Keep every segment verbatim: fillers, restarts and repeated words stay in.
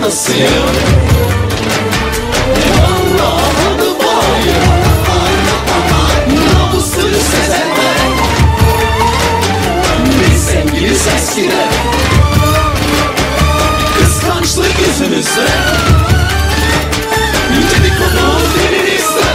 anasıyım. Eyvallah adım ayı, namuslu sezenler. Biz sevgiliyiz eskiden, kıskançlık yüzünüzde. Dedikodu dilinizde.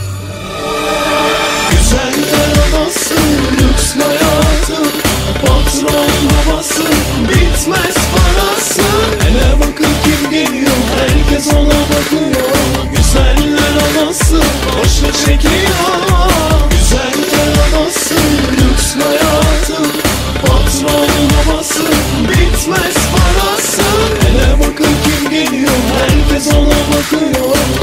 Güzeller anası, lüks hayatı, patron babası, bitmez parası. Hele bakın kim geliyor, herkes ona bakıyor. Güzeller anası, boşa çekiyor. Güzeller anası, lüks hayatı, patron babası, bitmez parası. Hele bakın kim geliyor, herkes ona bakıyor.